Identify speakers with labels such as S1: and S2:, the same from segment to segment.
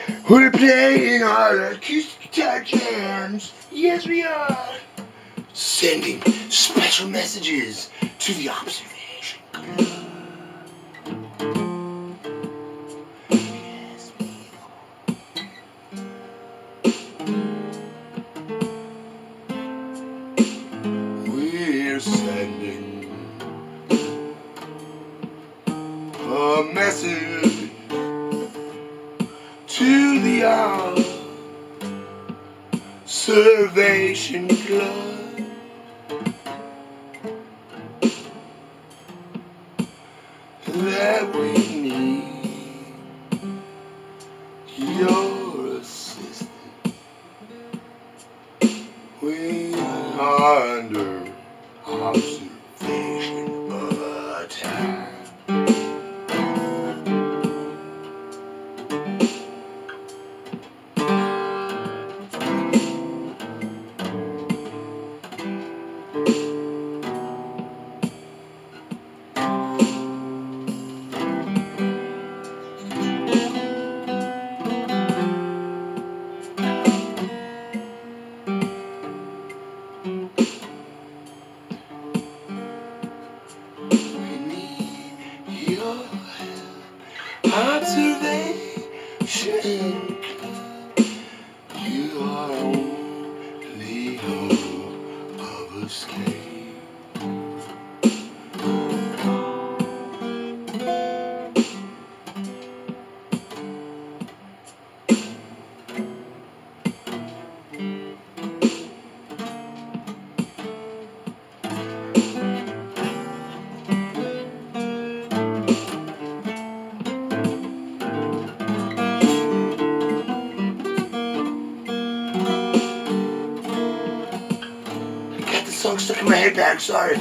S1: We're playing our acoustic guitar jams. Yes, we are. Sending special messages to the observation club. Yes, we are. We're sending a message to the observation club. That we need your assistance. We are under observation attack. Observation club, you are only hope of escape. Song stuck in my head bag, sorry.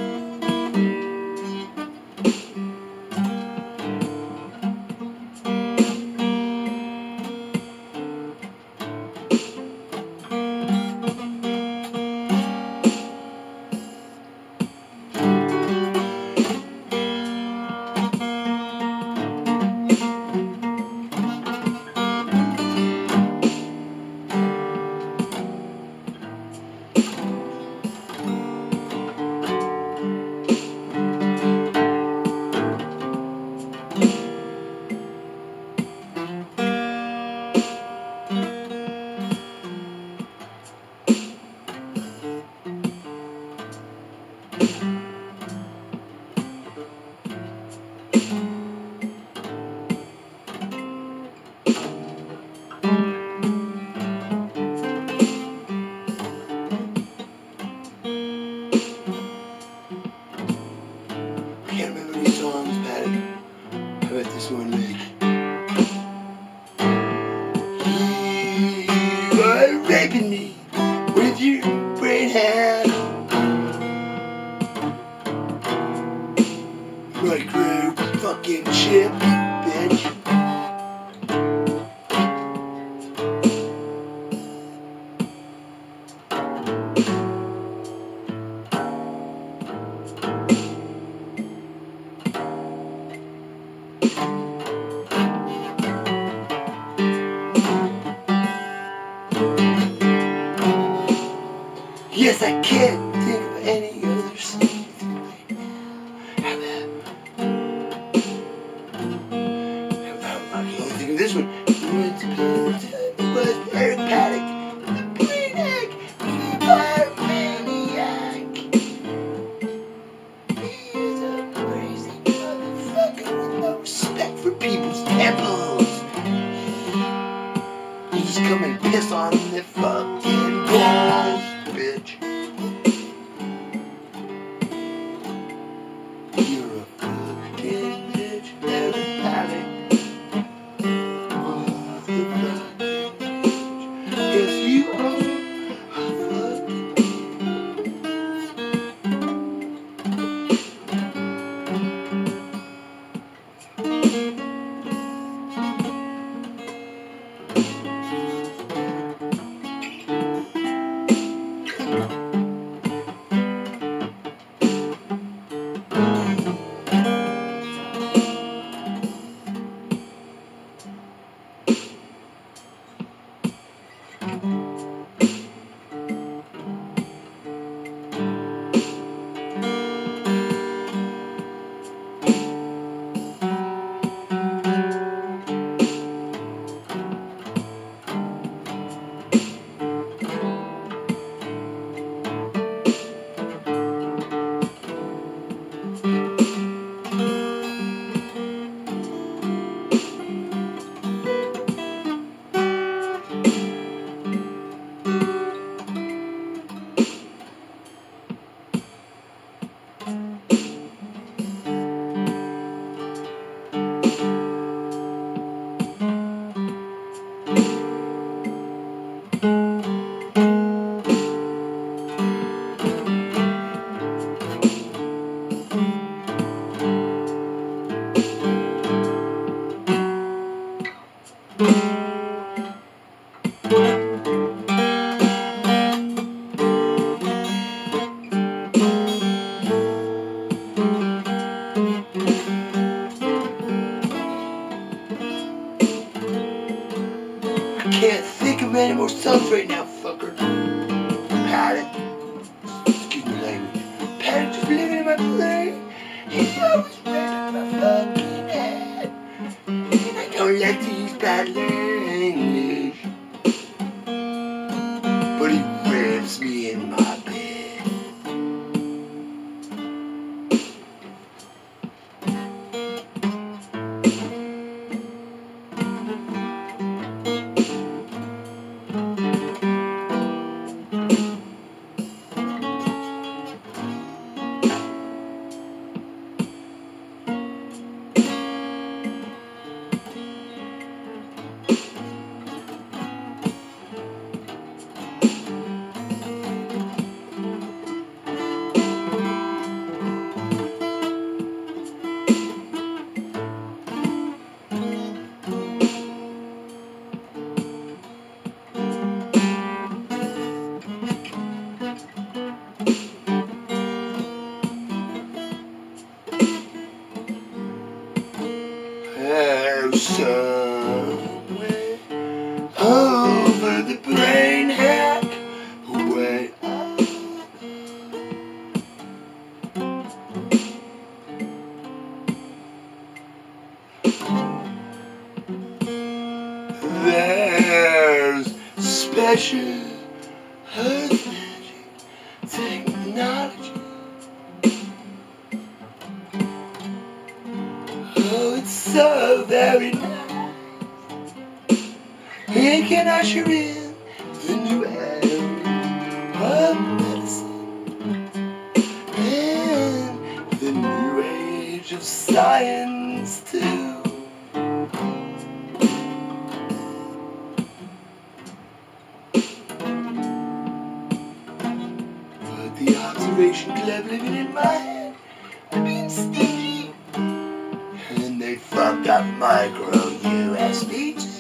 S1: Can't remember these songs, Patty. I bet this one like you are raping me with your brain hand. Like a fucking chip, bitch. Yes, I can't think of any other song right now. How about I can only think of this one. It was Eric Paddock, the Bleeding Pyromaniac. He is a crazy motherfucker with no respect for people's temples. You just come and piss on the fucking balls, bitch. You're a fucking bitch, Eric Paddock. can't think of any more songs right now, fucker. Paddock. Excuse me, language. Paddock just living in my brain. He's always ripping my fucking head. And I don't like to use bad language. But he rips me in my bed. Somewhere over the brain hack way up. There's special earth magic technology. Oh, it's so very nice. It can usher in the new era of medicine and the new age of science too. But the observation club living in my head, being stingy, and they fucked up micro USB too.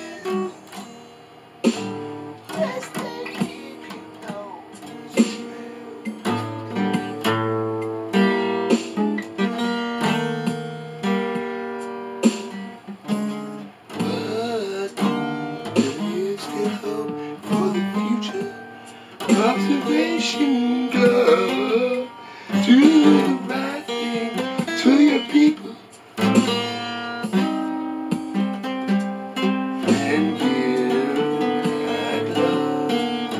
S1: Observation club, do the right thing to your people and give that love.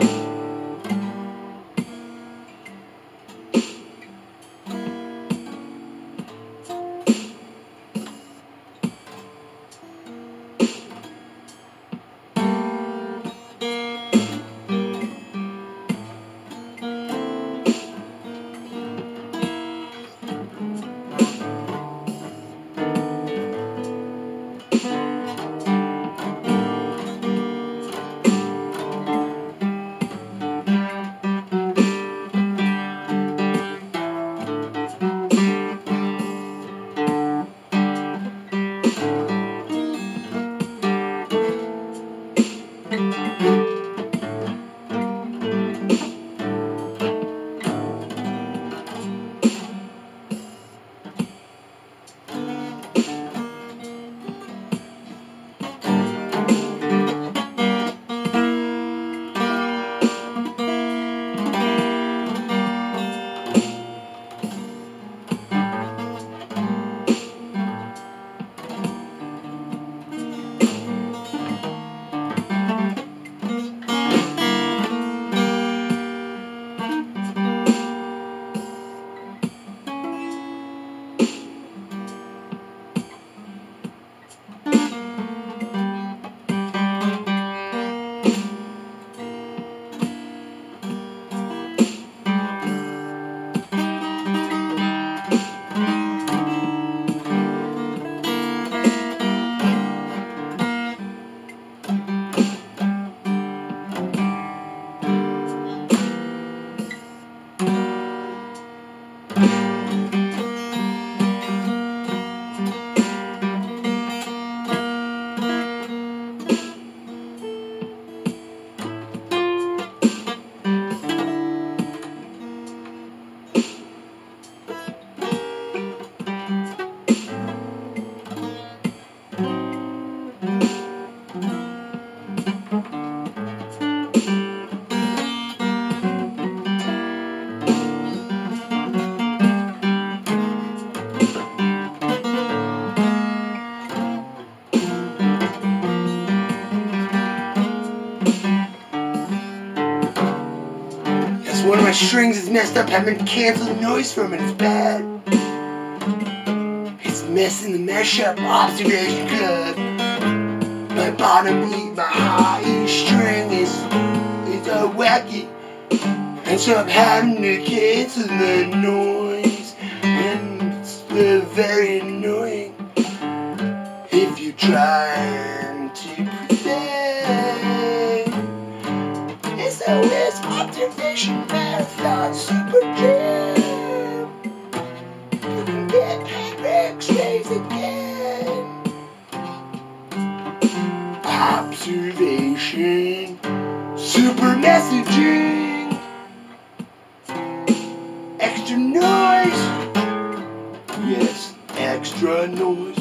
S1: my strings is messed up, I've been canceling noise from it, it's bad. It's messing the mesh up, observation club. My bottom E, my high E string is all wacky. And so I'm having to cancel the noise. And it's very annoying if you're trying to pretend. SOS Observation Marathon Super Jam. You can get X-rays again. Observation Super Messaging. Extra noise. Yes, extra noise.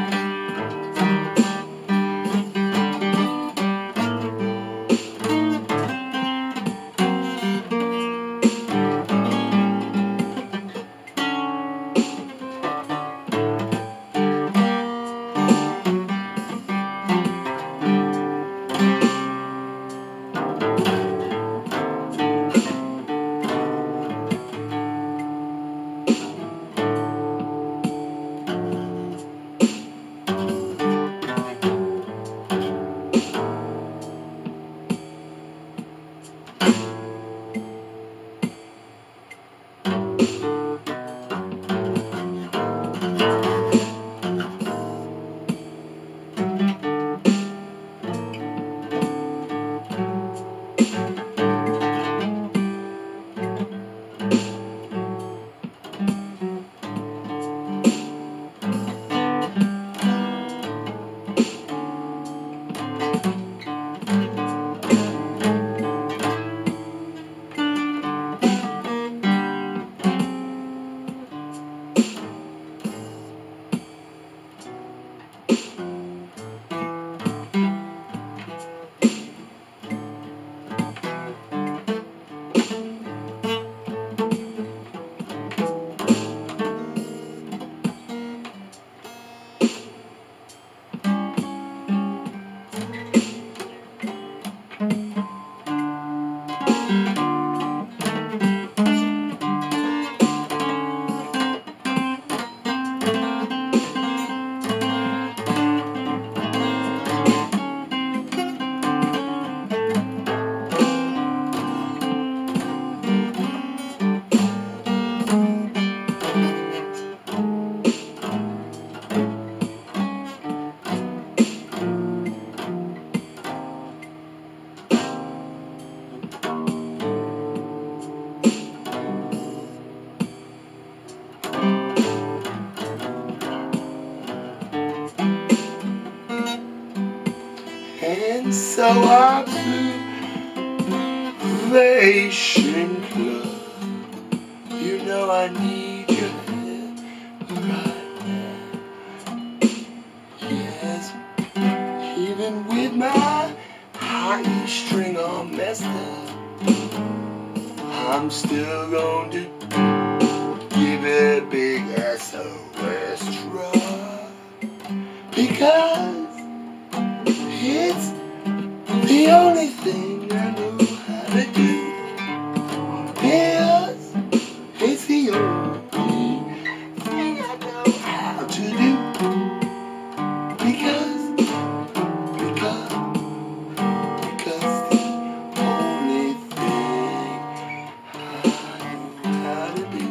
S1: And so Observation Club, you know I need your help right now. Yes, even with my high E string all messed up, I'm still going to give it a big SOS try, because it's the only thing I know how to do. Yes, it's the only thing I know how to do. Because the only thing I know how to do.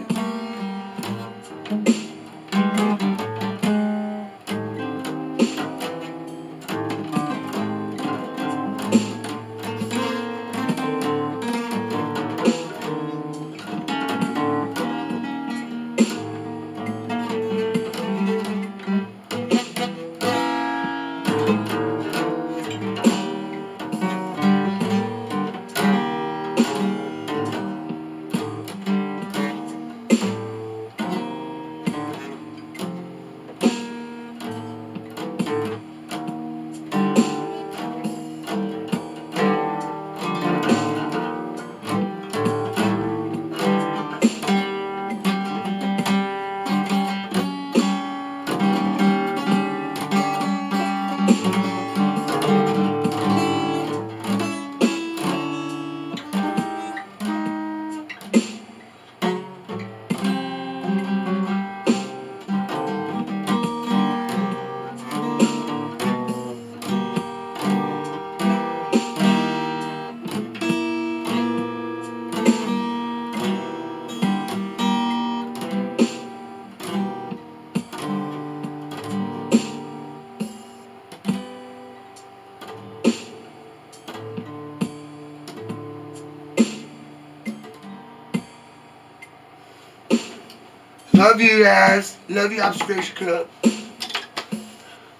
S1: Love you guys. Love you, Observation Club.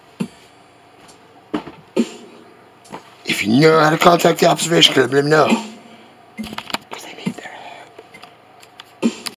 S1: If you know how to contact the Observation Club, let me know.